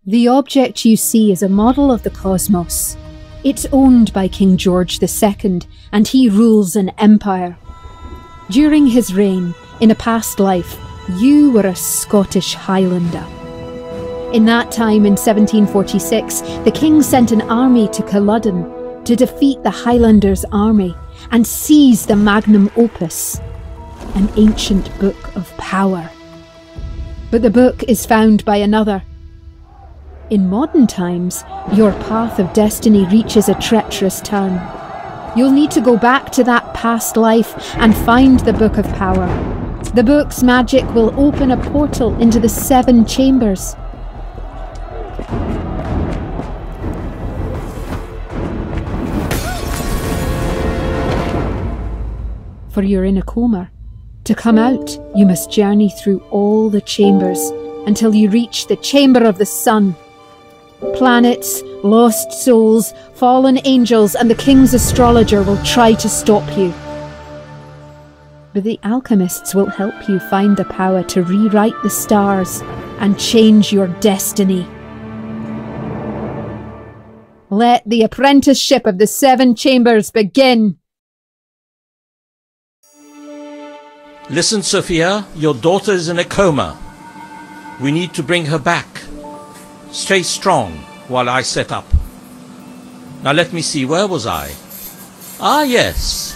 The object you see is a model of the cosmos. It's owned by King George II, and he rules an empire. During his reign, in a past life, you were a Scottish Highlander. In that time, in 1746, the king sent an army to Culloden to defeat the Highlanders' army and seize the Magnum Opus, an ancient book of power. But the book is found by another. In modern times, your path of destiny reaches a treacherous turn. You'll need to go back to that past life and find the Book of Power. The book's magic will open a portal into the 7 chambers. For you're in a coma. To come out, you must journey through all the chambers until you reach the Chamber of the Sun. Planets, lost souls, fallen angels, and the King's astrologer will try to stop you. But the alchemists will help you find the power to rewrite the stars and change your destiny. Let the apprenticeship of the 7 chambers begin. Listen, Sophia, your daughter is in a coma. We need to bring her back. Stay strong while I set up. Now let me see, where was I? Ah, yes.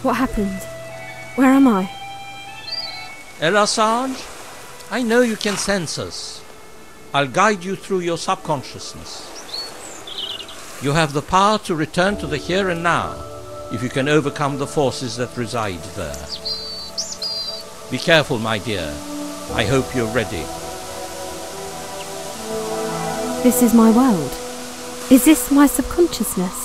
What happened? Where am I? El Asajj, I know you can sense us. I'll guide you through your subconsciousness. You have the power to return to the here and now if you can overcome the forces that reside there. Be careful, my dear. I hope you're ready. This is my world. Is this my subconsciousness?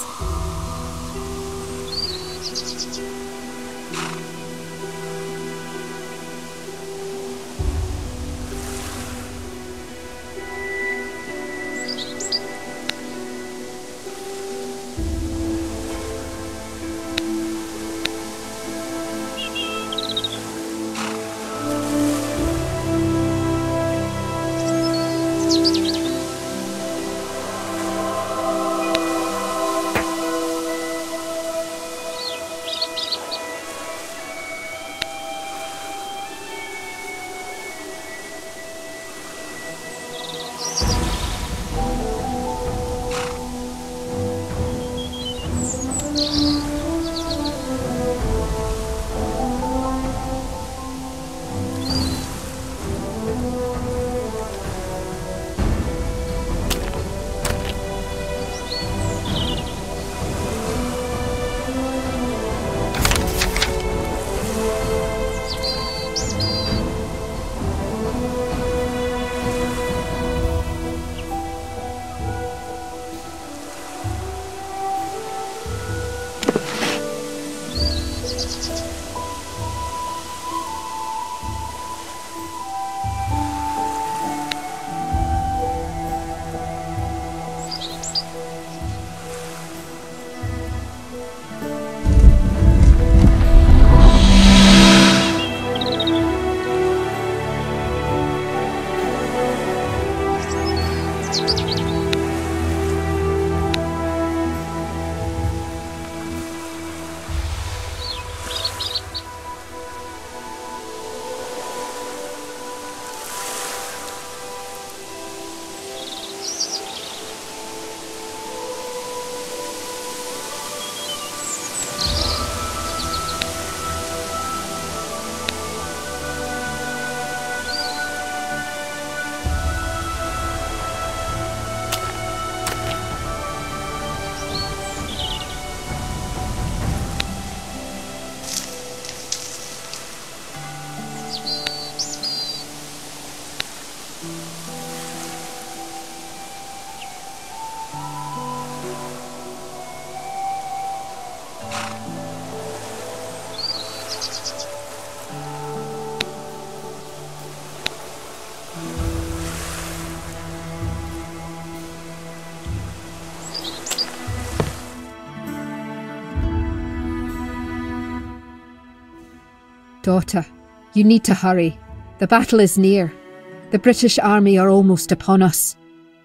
Daughter, you need to hurry. The battle is near. The British army are almost upon us.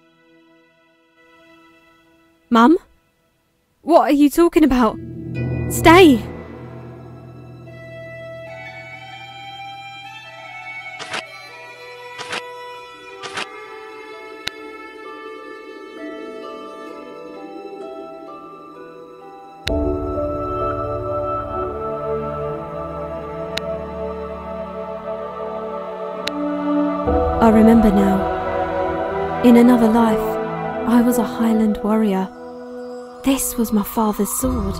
Mum? What are you talking about? Stay! I remember now. In another life, I was a Highland warrior. This was my father's sword.